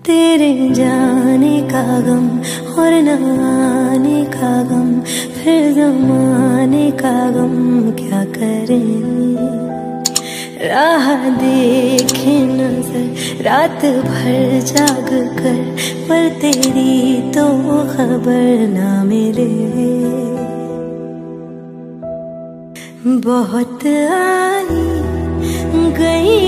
तेरे जाने का गम और न आने का गम, फिर जमाने का गम क्या करें। राह देखे नजर रात भर जाग कर, पर तेरी तो खबर ना मिले। बहुत आई गई